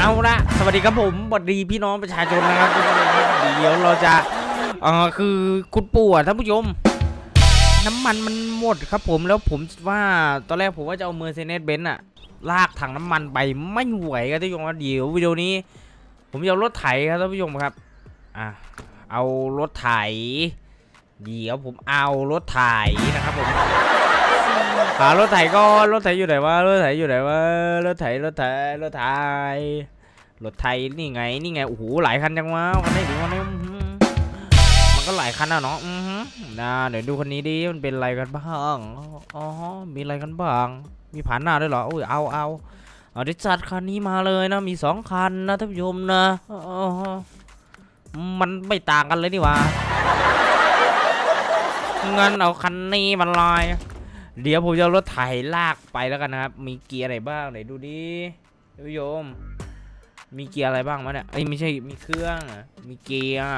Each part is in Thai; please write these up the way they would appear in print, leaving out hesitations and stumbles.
เอาละสวัสดีครับผมสวัสดีพี่น้องประชาชนนะครับเดี๋ยวเราจะคือคุณปู่ท่านผู้ชมน้ำมันมันหมดครับผมแล้วผมว่าตอนแรกผมว่าจะเอาMercedes-Benzอะลากถังน้ำมันไปไม่ไหวครับท่านผู้ชมเดี๋ยววิดีโอนี้ผมจะเอารถไถครับท่านผู้ชมครับเอารถไถเดี๋ยวผมเอารถไถนะครับผมหารถไถก็รถไถอยู่ไหนวะรถไถอยู่ไหนวะรถไถนี่ไงโอ้โหหลายคันจังวะคันนี้ดูคันนี้มันก็หลายคันนะเนาะเดี๋ยวดูคันนี้ดิมันเป็นอะไรกันบ้างอ๋อมีอะไรกันบ้างมีผ่านหน้าด้วยเหรอโอ้ยเอาได้จัดคันนี้มาเลยนะมี2คันนะท่านผู้ชมนะมันไม่ต่างกันเลยนี่วะงั้นเอาคันนี้มันลอยเดี๋ยวผมจะรถไถลากไปแล้วกันนะครับมีเกียร์อะไรบ้างไหนดูดิท่านผู้ชมมีเกียร์อะไรบ้างวะเนี่ยไม่ใช่มีเครื่องมีเกียร์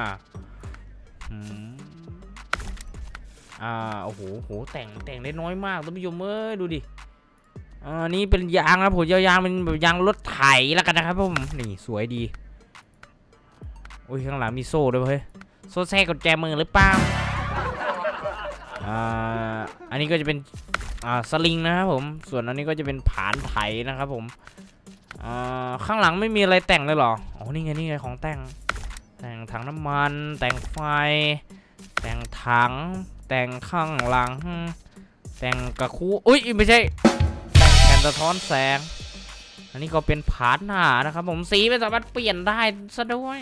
โอ้โหแต่งได้น้อยมากท่านผู้ชมดูดินี่เป็นยางนะผมยางเป็นแบบยางรถไถแล้วกันนะครับผมนี่สวยดีโอ้ยข้างหลังมีโซ่ด้วยเฮ้ยโซ่แทรกกุญแจมือหรือเปล่าอันนี้ก็จะเป็นสลิงนะครับผมส่วนอันนี้ก็จะเป็นผานไถนะครับผมข้างหลังไม่มีอะไรแต่งเลยเหรออ๋อนี่ไงของแต่งถังน้ำมันแต่งไฟแต่งถังแต่งข้างหลังแต่งกระคู้อุ้ยไม่ใช่แต่งแผ่นสะท้อนแสงอันนี้ก็เป็นผานหน้านะครับผมสีไม่สามารถเปลี่ยนได้ซะด้วย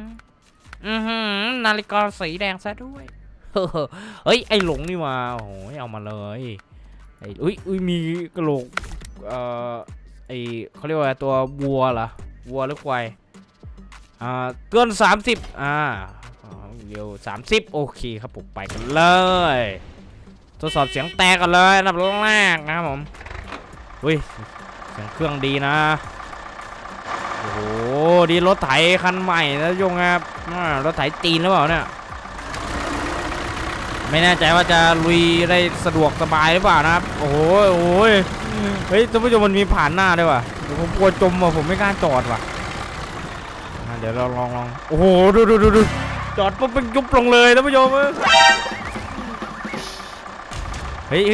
นาฬิกาสีแดงซะด้วยเฮ้ยไอหลงนี่มาโอ้โหเอามาเลยอุ้ยมีกระโหลกเขาเรียกว่าตัววัวเหรอวัวหรือควายเกิน30เร็ว30โอเคครับผมไปกันเลยทดสอบเสียงแตกกันเลยอันดับแรกนะครับผมอุ้ยเสียงเครื่องดีนะโอ้โหดีรถไถคันใหม่นะยงครับรถไถจีนหรือเปล่าเนี่ยไม่แน่ใจว่าจะลุยได้สะดวกสบายหรือเปล่านะครับโอ้โหเฮ้ยท่านผู้ชมมันมีผ่านหน้าด้วยว่ะผมกลัวจมว่ะผมไม่กล้าจอดว่ะเดี๋ยวเราลองโอ้โหดูจอดปุ๊บเป็นยุบลงเลยท่านผู้ชมเฮ้ย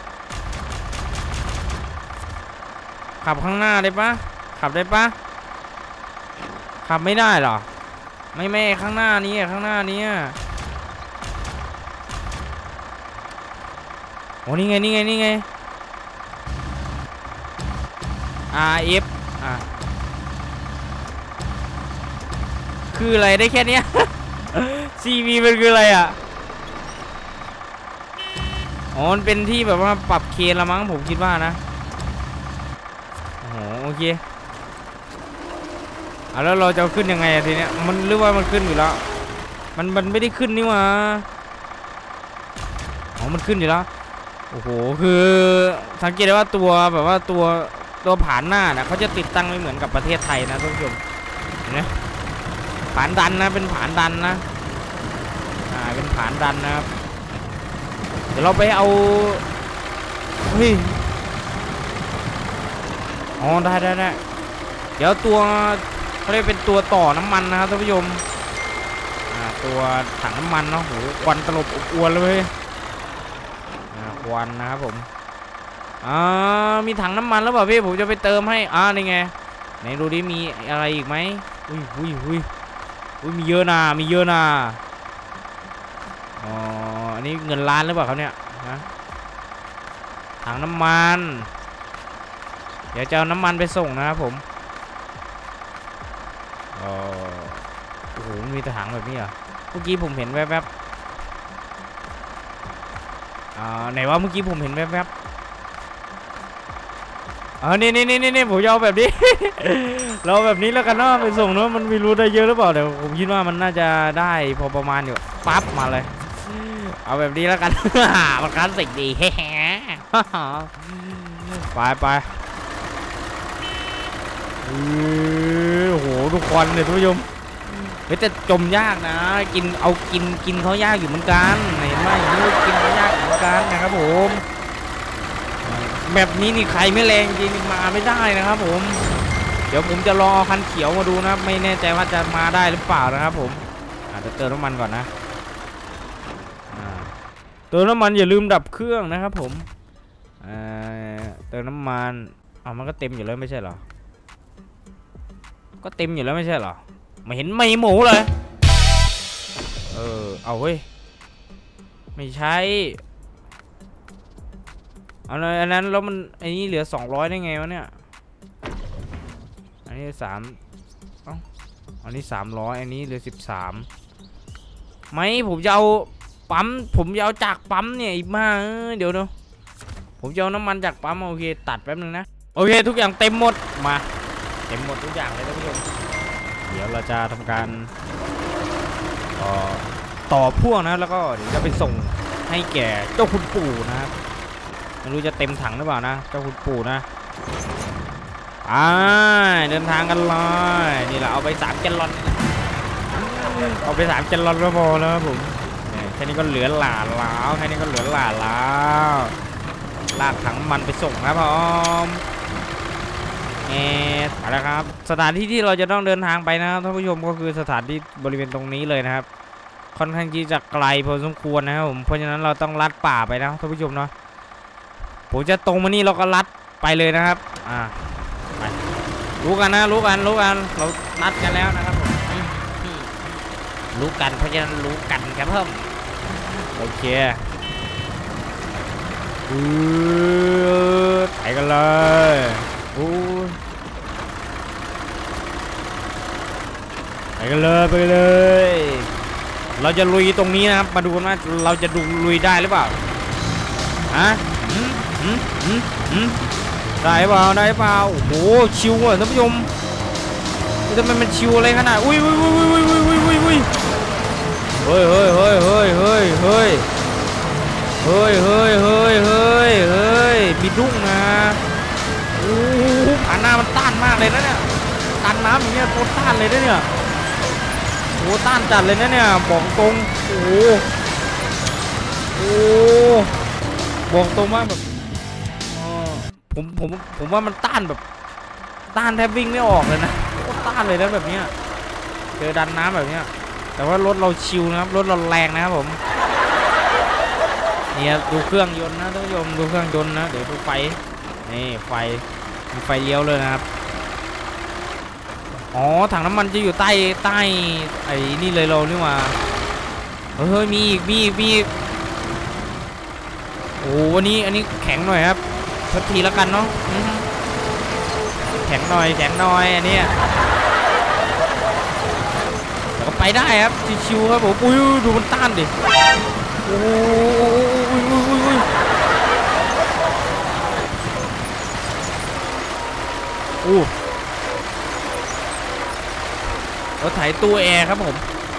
ขับข้างหน้าได้ปะขับได้ปะขับไม่ได้หรอไม่ข้างหน้านี้โอ้นี่ไงRF คืออะไรได้แค่นี้ CV มันคืออะไรมันเป็นที่แบบว่าปรับเคนละมั้งผมคิดว่านะโอเคแล้วเราจะขึ้นยังไงทีเนี้ยมันหรือว่ามันขึ้นอยู่แล้วมันไม่ได้ขึ้นนี่หว่ามันขึ้นอยู่แล้วโอ้โหคือสังเกตได้ว่าตัวแบบว่าตัวผานหน้านะเขาจะติดตั้งไม่เหมือนกับประเทศไทยนะท่านผู้ชมเห็นไหมผานดันนะเป็นผานดันนะเป็นผานดันนะครับเดี๋ยวเราไปเอาเฮ้ยได้เดี๋ยวตัวเขาเรียกเป็นตัวต่อน้ำมันนะครับท่านผู้ชมตัวถังน้ำมันเนาะโหควันตลบอบอวนเลยควันนะครับผมมีถังน้ำมันแล้วเปล่าพี่ผมจะไปเติมให้นี่ไงไหนดูดิมีอะไรอีกไหมอุ้ยมีเยอะนะอันนี้เงินล้านหรือเปล่าครับเนี่ยถังน้ำมันเดี๋ยวจะเอาน้ำมันไปส่งนะครับผมโอ้โหมีแต่ถังแบบนี้เหรอเมื่อกี้ผมเห็นแวบไหนว่าเมื่อกี้ผมเห็นแวบนี่ผมเอาแบบนี้ เราแบบนี้แล้วกันเนาะไปส่งเนาะมันไม่รู้ได้เยอะหรือเปล่าแต่ผมคิดว่ามันน่าจะได้พอประมาณอยู่ปั๊บมาเลยเอาแบบนี้แล้วกัน มันคลาสสิกดี ไปโอ้โหทุกคนเลยทุกผู้ชมแต่จมยากนะกินเขายากอยู่เหมือนกันเห็นไหมกินเขายากเหมือนกันนะครับผมแบบนี้นี่ใครไม่แรงจริงมาไม่ได้นะครับผมดี๋ยวผมจะรอคันเขียวมาดูนะครับไม่แน่ใจว่าจะมาได้หรือเปล่านะครับผมอาจจะเติมน้ำมันก่อนนะเติมน้ำมันอย่าลืมดับเครื่องนะครับผมเติมน้ำมันมันก็เต็มอยู่แล้วไม่ใช่เหรอก็เต็มอยู่แล้วไม่ใช่เหรอไม่เห็นไม่หมูเลยเอาเว้ยไม่ใช่เอาเลยอันนั้นแล้วมันอันนี้เหลือ200ได้ไงวะเนี่ยอันนี้อันนี้300อันนี้เหลือ13ไม่ผมจะเอาปั๊มผมจะเอาจากปั๊มเนี่ยอีกมาเดี๋ยวผมจะเอาน้ำมันจากปั๊มโอเคตัดแป๊บนึงนะโอเคทุกอย่างเต็มหมดมาเต็มหมดทุกอย่างเลยท่านผู้ชมเดี๋ยวเราจะทำการต่อพ่วงนะแล้วก็เดี๋ยวจะไปส่งให้แก่เจ้าคุณปู่นะครับไม่รู้จะเต็มถังหรือเปล่านะเจ้าคุณปู่นะเดินทางกันเลยนี่แหละเอาไป3 แกลลอนเอาไป3 แกลลอนก็พอแล้วครับผมแค่นี้ก็เหลือหลาแล้วแค่นี้ก็เหลือหลาแล้วลากถังมันไปส่งครับผมไปแล้วครับสถานที่ที่เราจะต้องเดินทางไปนะครับท่านผู้ชมก็คือสถานที่บริเวณตรงนี้เลยนะครับค่อนข้างที่จะไกลพอสมควรนะครับผมเพราะฉะนั้นเราต้องลัดป่าไปนะท่านผู้ชมเนาะผมจะตรงมานี่เราก็ลัดไปเลยนะครับไปรู้กันนะรู้กันเรานัดกันแล้วนะครับผมรู้กันเพราะฉะนั้นรู้กันครับเพิ่มโอเคไปกันเลยไปกันเลยเราจะลุยตรงนี้นะครับมาดูกันว่าเราจะลุยได้หรือเปล่าได้เปล่าโอ้โหชิวอ่ะท่านผู้ชมทำไมมันชิวอะไรขนาดอุ้ยเฮ้ยมีดุ้งนะโอ้ผ่านหน้ามันต้านมากเลยนะเนี่ยต้านน้ำอย่างเงี้ยโคตรต้านเลยนะเนี่ยโอ้ต้านจัดเลยนะเนี่ยบอกตรงโอ้บอกตรงมากแบบผมว่ามันต้านแบบต้านแทบวิ่งไม่ออกเลยนะโคตรต้านเลยนะแบบเนี้ยเจอดันน้ำแบบเนี้ยแต่ว่ารถเราชิวนะครับรถเราแรงนะครับผมเนี่ยดูเครื่องยนต์นะท่านผู้ชมดูเครื่องยนต์นะเดี๋ยวดูไฟนี่ไฟมีไฟเลี้ยวเลยนะครับถังน้ำมันจะอยู่ใต้ไอ้นี่เลยเรานี่ว่าเฮ้ยมีอีกโอ้อันนี้แข็งหน่อยครับทันทีแล้วกันเนาะแข็งหน่อยอันนี้แต่ก็ไปได้ครับชิวๆครับผมอุ้ยดูมันต้านดิโอ้รถไถตู้แอร์ครับผม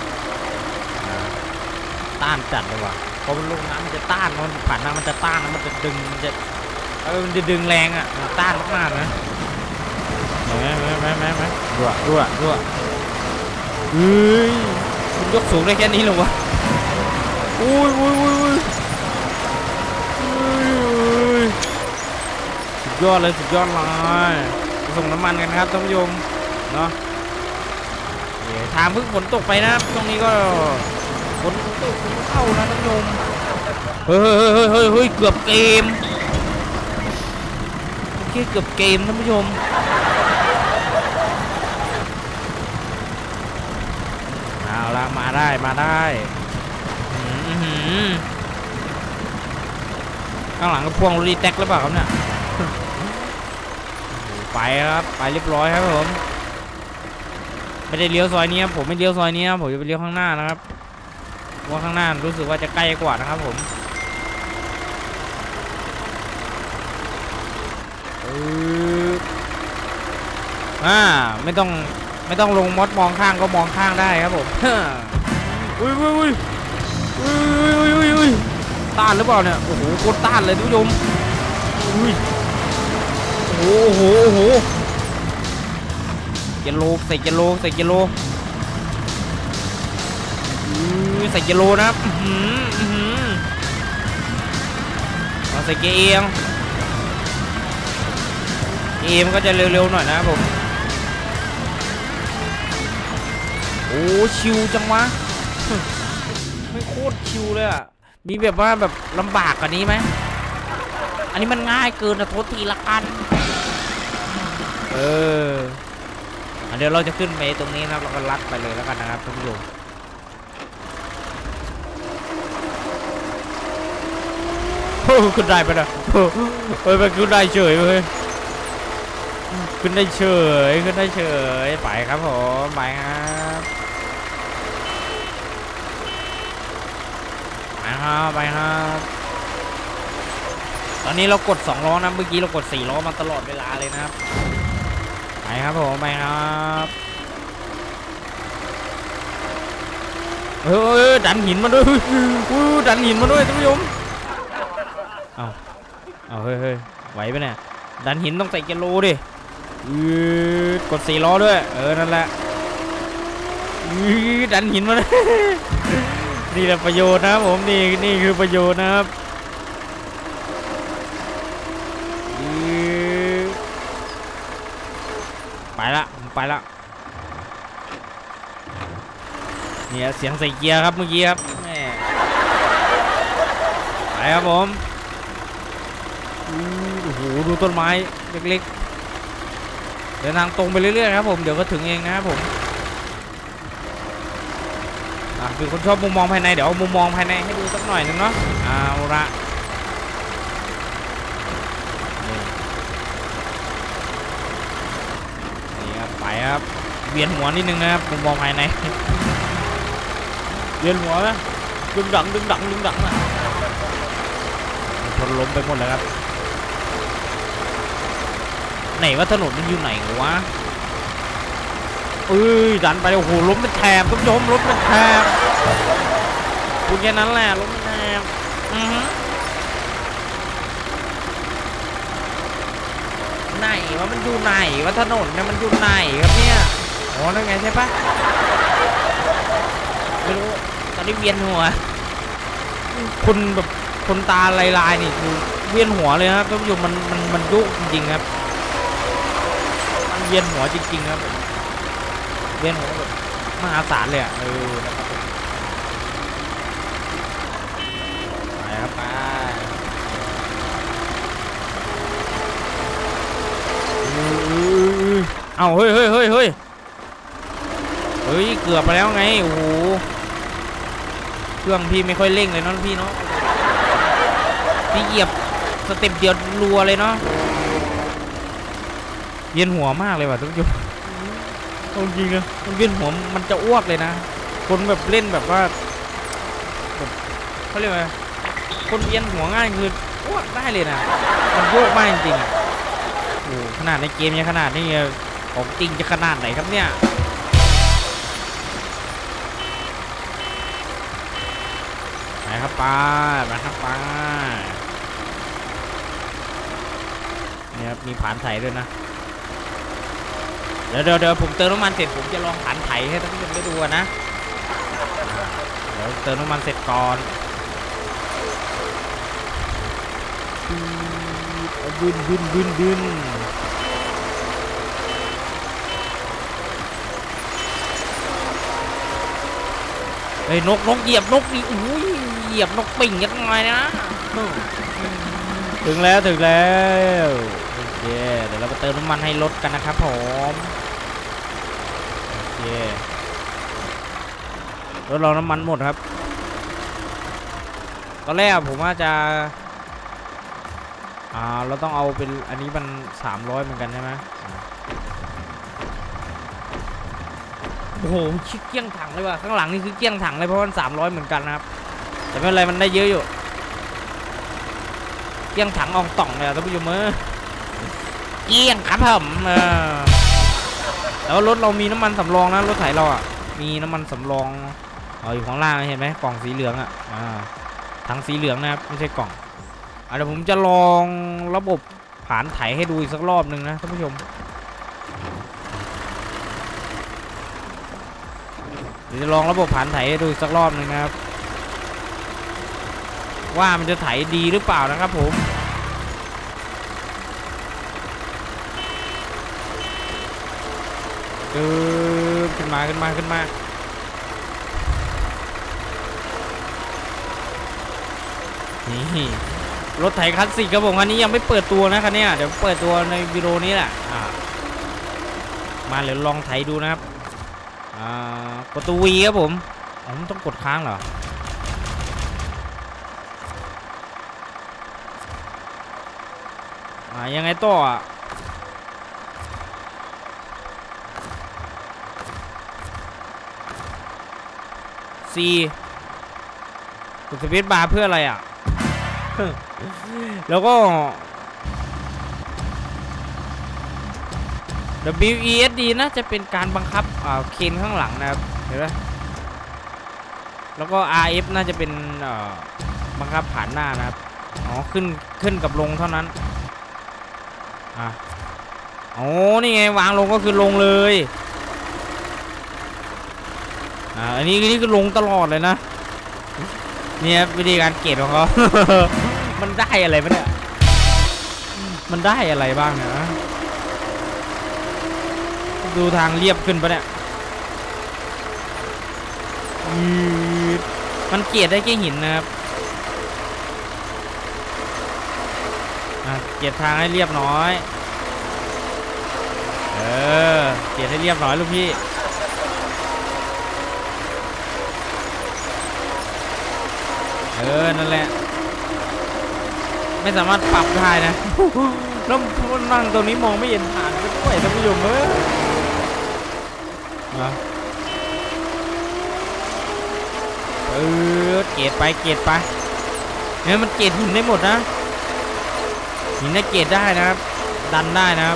ต้านจัดเลยว่ะพอมันลงน้ำมันจะต้านมันผ่านน้ำมันจะต้านมันจะดึงมันจะดึงแรงอ่ะต้านมากๆนะแม่รั่วเฮ้ยมันยกสูงได้แค่นี้หรอวะอุ้ยสุดยอดเลยส่งน้ำมันกันครับท่านผู้ชมเนาะทางเพิ่งฝนตกไปนะตรงนี้ก็ฝนตกเข้านะท่านผู้ชมเฮ้ยเกือบเกมเกือบเกมท่านผู้ชมเอาละมาได้ข้างหลังก็พ่วงรีแท็กหรือเปล่าครับเนี่ยไปครับไปเรียบร้อยครับผมไม่ได้เลี้ยวซอยนี้ครับผมไม่เลี้ยวซอยนี้ครับผมจะไปเลี้ยวข้างหน้านะครับว่าข้างหน้ารู้สึกว่าจะใกล้กว่านะครับผมไม่ต้องลงมดมองข้างก็มองข้างได้ครับผมอุ้ยต้านหรือเปล่าเนี่ยโอ้โหโคตรต้านเลยทุกผู้ชมโอ้โหกิโลใส่กิโลใส่กิโลนะครับใส่เกียร์เอ็มก็จะเร็วๆหน่อยนะครับผมอ้ชิวจังวะไม่โคตรชิวเลยอ่ะมีแบบว่าแบบลำบากกว่านี้ไหมอันนี้มันง่ายเกินนะโทษทีละกันเดี๋ยวเราจะขึ้นไปตรงนี้นะเราก็ลัดไปเลยแล้วกันนะครับท่านผู้ชมขึ้นได้ปะนะไปขึ้นได้เฉยเลยขึ้นได้เฉยไปครับผมไปครับไปครับตอนนี้เรากด2ล้อนะเมื่อกี้เรากด4ล้อมาตลอดเวลาเลยนะครับไปครับผมไปครับดันหินมาด้วยดันหินมาด้วยท่านผู้ชมเอาเฮ้ยไหวปะเนี่ยดันหินต้องใส่กิโลดิกด4ล้อด้วยนั่นแหละดันหินมาเลยนี่แหละประโยชน์นะครับผมนี่คือประโยชน์นะครับไปละเนี่ยเสียงใส่เกียร์ครับเมื่อกี้ครับแม่ไปครับผมโอ้โหดูต้นไม้เล็กๆเดินทางตรงไปเรื่อยๆครับผมเดี๋ยวก็ถึงเองนะครับผมคือคนชอบมุมมองภายในเดี๋ยวเอามุมมองภายในให้ดูสักหน่อยนึงเนาะเอาละนี่ครับไปครับเวียนหัวนิดนึงนะครับมุมมองภายในเวียนหัวนะดึงดังนะชนล้มไปหมดเลยครับไหนว่าถนนมันอยู่ไหนวะดันไปโอ้โหล้มเป็นแถบทุกชมล้มเป็นแถบพูดแค่นั้นแหละล้มเป็นแถบไหนว่ามันอยู่ไหนว่าถนนเนี่ยมันอยู่ไหนครับเนี่ยอ๋อนั่นไงใช่ปะไม่รู้ตอนนี้เวียนหัวคุณแบบคนตาลายนี่คือเวียนหัวเลยครับท่านผู้ชมมันยุกจริงๆครับมันเวียนหัวจริงๆครับเวียนหัวแบบมหาศาลเลยนะครับไปครับเอาเฮ้ยเกือบไปแล้วไงโอ้โหเครื่องพี่ไม่ค่อยเร่งเลยเนาะพี่เนาะพี่เหยียบสเต็ปเดียวรัวเลยเนาะเวียนหัวมากเลยว่ะทุกคนจริงนะมันเวียนหัวมันจะอ้วกเลยนะคนแบบเล่นแบบว่าเขาเรียกว่าคนเวียนหัวง่ายคืออ้วกได้เลยนะมันโยกมากจริงๆโอ้ขนาดในเกมยังขนาดนี้ของจริงจะขนาดไหนครับเนี่ยไปครับป้าเนี่ยครับมีผานไถด้วยนะเดี๋ยวผมเติมน้ำมันเสร็จผมจะลองผานไถให้ท่านผู้ชมได้ดูนะเดี๋ยวเติมน้ำมันเสร็จก่อนบึนเฮ้ยนกเหยียบนกนี่อุ้ยเหยียบนกปิ่งยังไงนะถึงแล้วโอเคเดี๋ยวเราไปเติมน้ำมันให้รถกันนะครับผมโอเครถเราน้ำมันหมดครับตอนแรกผมว่าจะเราต้องเอาเป็นอันนี้มัน300เหมือนกันใช่ไหมโอ้โหเกี้ยงถังเลยว่ะข้างหลังนี่คือเกี้ยงถังเลยเพราะมัน300เหมือนกันนะครับแต่ไม่เป็นไรมันได้เยอะอยู่เกี้ยงถังอองต่องเลยท่านผู้ชมเกี้ยงครับผมแล้วรถเรามีน้ำมันสำรองนะรถไถเรามีน้ำมันสำรองอยู่ข้างล่างเห็นไหมกล่องสีเหลืองถังสีเหลืองนะครับไม่ใช่กล่องเดี๋ยวผมจะลองระบบผานไถให้ดูอีกสักรอบหนึ่งนะท่านผู้ชมเดี๋ยวจะลองระบบผานไถให้ดูอีกสักรอบหนึ่งนะครับว่ามันจะไถดีหรือเปล่านะครับผมขึ้นมานี่รถไถคลาสสิกครับผมคันนี้ยังไม่เปิดตัวนะคันนี้เดี๋ยวเปิดตัวในวิดีโอนี้แหละมาเดี๋ยวลองไถดูนะครับกดตัว V ครับผมมันต้องกดค้างเหรอยังไงต่อC กดสเปซบาร์เพื่ออะไรแล้วก็ WESD นะจะเป็นการบังคับเคนข้างหลังนะครับเห็นไหมแล้วก็ RF น่าจะเป็นบังคับผ่านหน้านะครับขึ้นกับลงเท่านั้นนี่ไงวางลงก็คือลงเลยอันนี้คือลงตลอดเลยนะเนี่ยวิธีการเกตของเขา มันได้อะไรบ้างเนี่ยมันได้อะไรบ้างเนี่ยดูทางเรียบขึ้นปะเนี่ยมันเกตได้แค่หินนะครับเกตทางให้เรียบน้อยเกตให้เรียบน้อยลูกพี่นั่นแหละไม่สามารถปรับได้นะแล้วนั่งตรงนี้มองไม่เห็นผ่านไปด้วยท่านผู้ชมเกตไปเนี่ยมันเกตหินได้หมดนะหินได้เกตได้นะครับดันได้นะครับ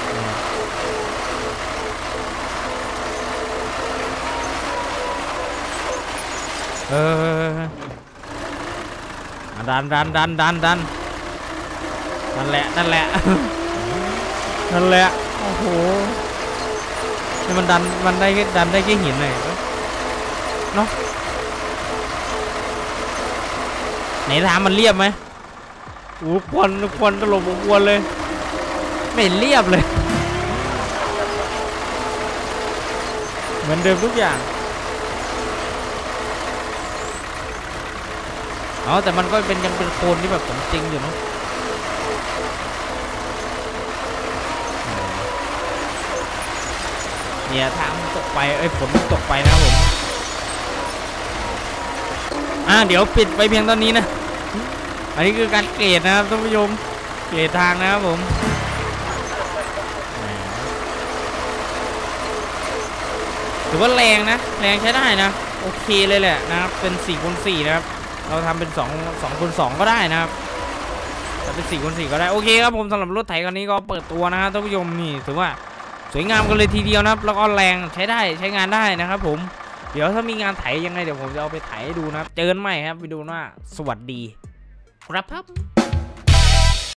ดันนั่นแหละนั่นแหละโอ้โหนี่มันได้แค่หินเลยเนาะไหนทางมันเรียบไหมควันตลบควันเลยไม่เรียบเลยเหมือนเดิมทุกอย่างแต่มันก็ยังเป็นโคลนที่แบบผมจริงอยู่เนาะเนี่ยทางตกไปฝนตกไปนะครับผมเดี๋ยวปิดไปเพียงตอนนี้นะอันนี้คือการเกรดนะครับท่านผู้ชมเกรดทางนะครับผมถือว่าแรงนะแรงใช้ได้นะโอเคเลยแหละนะครับเป็น4x4นะครับเราทำเป็น2x2ก็ได้นะครับแต่เป็น4x4ก็ได้โอเคครับผมสำหรับรถไถคันนี้ก็เปิดตัวนะครับท่านผู้ชมนี่ถือว่าสวยงามกันเลยทีเดียวนะครับแล้วก็แรงใช้ได้ใช้งานได้นะครับผมเดี๋ยวถ้ามีงานไถยังไงเดี๋ยวผมจะเอาไปไถให้ดูนะครับเจอกันใหม่ครับวิดีโอหน้าสวัสดีครับ